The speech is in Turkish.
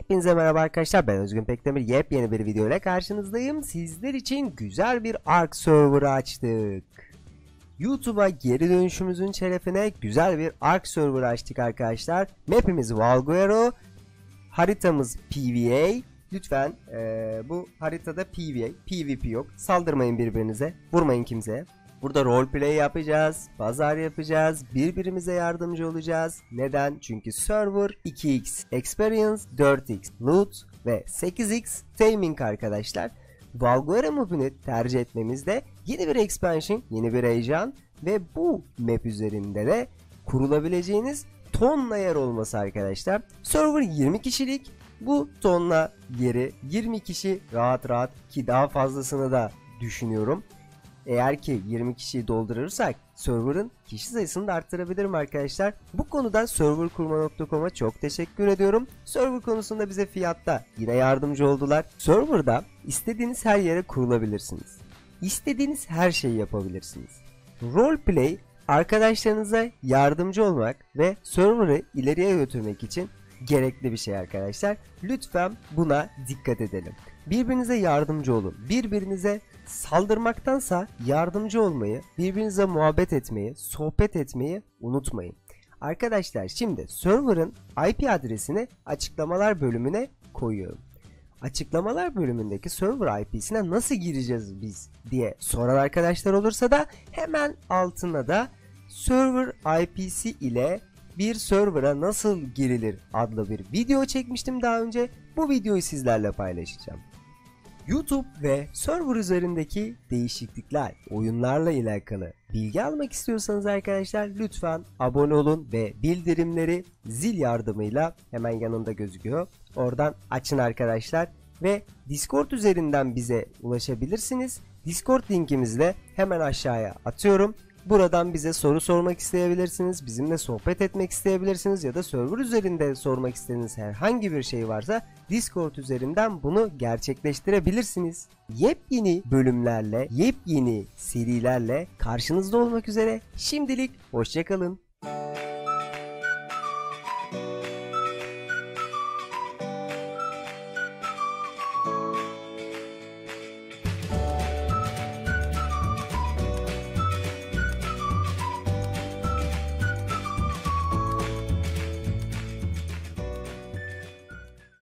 Hepinize merhaba arkadaşlar, ben Özgün Pekdemir. Yepyeni bir video ile karşınızdayım. Sizler için güzel bir Ark server'ı açtık. YouTube'a geri dönüşümüzün şerefine güzel bir Ark server'ı açtık arkadaşlar. Map'imiz Valguero, haritamız PvA. Lütfen bu haritada PvA, PvP yok. Saldırmayın birbirinize, vurmayın kimseye. Burada roleplay yapacağız, pazar yapacağız, birbirimize yardımcı olacağız. Neden? Çünkü server 2x experience, 4x loot ve 8x taming arkadaşlar. Valguero map'ini tercih etmemizde yeni bir expansion, yeni bir heyecan ve bu map üzerinde de kurulabileceğiniz tonla yer olması arkadaşlar. Server 20 kişilik, bu tonla yeri 20 kişi rahat ki daha fazlasını da düşünüyorum. Eğer ki 20 kişiyi doldurursak server'ın kişi sayısını da arttırabilirim arkadaşlar. Bu konuda serverkurma.com'a çok teşekkür ediyorum. Server konusunda bize fiyatta yine yardımcı oldular. Server'da istediğiniz her yere kurulabilirsiniz. İstediğiniz her şeyi yapabilirsiniz. Roleplay arkadaşlarınıza yardımcı olmak ve server'ı ileriye götürmek için gerekli bir şey arkadaşlar. Lütfen buna dikkat edelim. Birbirinize yardımcı olun. Birbirinize saldırmaktansa yardımcı olmayı, birbirinize muhabbet etmeyi, sohbet etmeyi unutmayın. Arkadaşlar şimdi server'ın IP adresini açıklamalar bölümüne koyuyorum. Açıklamalar bölümündeki server IP'sine nasıl gireceğiz biz diye soran arkadaşlar olursa da hemen altına da server IP'si ile bir server'a nasıl girilir adlı bir video çekmiştim daha önce. Bu videoyu sizlerle paylaşacağım. YouTube ve server üzerindeki değişiklikler, oyunlarla alakalı bilgi almak istiyorsanız arkadaşlar lütfen abone olun ve bildirimleri zil yardımıyla hemen yanında gözüküyor. Oradan açın arkadaşlar ve Discord üzerinden bize ulaşabilirsiniz. Discord linkimizi de hemen aşağıya atıyorum. Buradan bize soru sormak isteyebilirsiniz, bizimle sohbet etmek isteyebilirsiniz ya da server üzerinde sormak istediğiniz herhangi bir şey varsa Discord üzerinden bunu gerçekleştirebilirsiniz. Yepyeni bölümlerle, yepyeni serilerle karşınızda olmak üzere. Şimdilik hoşça kalın.